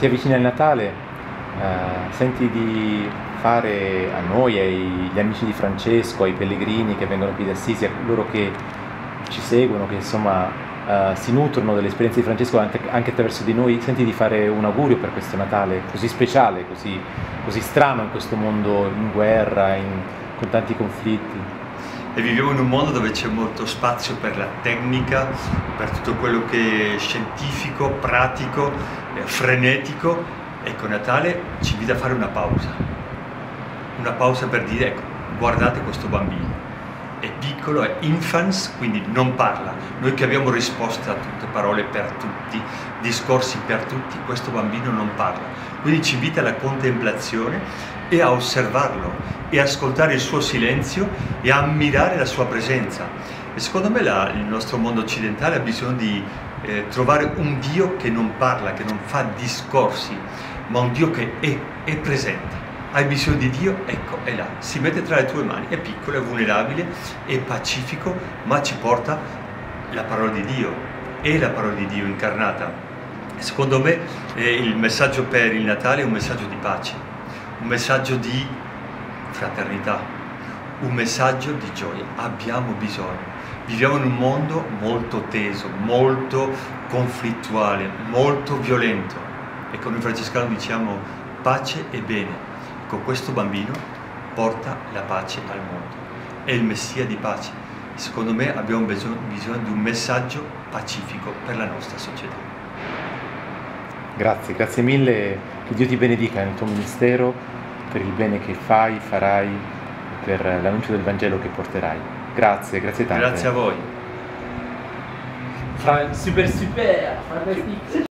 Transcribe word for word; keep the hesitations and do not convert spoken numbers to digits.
si avvicina il Natale, eh, senti di fare a noi, agli amici di Francesco, ai pellegrini che vengono qui da Assisi, a loro che ci seguono, che insomma eh, si nutrono dell'esperienza di Francesco anche, anche attraverso di noi, senti di fare un augurio per questo Natale così speciale, così, così strano in questo mondo in guerra, in, con tanti conflitti. E viviamo in un mondo dove c'è molto spazio per la tecnica, per tutto quello che è scientifico, pratico, frenetico. Ecco, Natale ci invita a fare una pausa. Una pausa per dire, ecco, guardate questo bambino. È piccolo, è infants, quindi non parla. Noi che abbiamo risposte a tutte, parole per tutti, discorsi per tutti, questo bambino non parla. Quindi ci invita alla contemplazione e a osservarlo e ascoltare il suo silenzio e a ammirare la sua presenza. E secondo me la, il nostro mondo occidentale ha bisogno di eh, trovare un Dio che non parla, che non fa discorsi, ma un Dio che è, è presente. Hai bisogno di Dio? Ecco, è là, si mette tra le tue mani, è piccolo, è vulnerabile, è pacifico, ma ci porta la parola di Dio, è la parola di Dio incarnata. Secondo me eh, il messaggio per il Natale è un messaggio di pace, un messaggio di fraternità, un messaggio di gioia. Abbiamo bisogno. Viviamo in un mondo molto teso, molto conflittuale, molto violento. E con noi francescani diciamo pace e bene. Con questo bambino porta la pace al mondo. È il Messia di pace. Secondo me abbiamo bisogno, bisogno di un messaggio pacifico per la nostra società. Grazie, grazie mille, che Dio ti benedica nel tuo ministero, per il bene che fai, farai, per l'annuncio del Vangelo che porterai. Grazie, grazie tante. Grazie a voi. Super super, fantastico.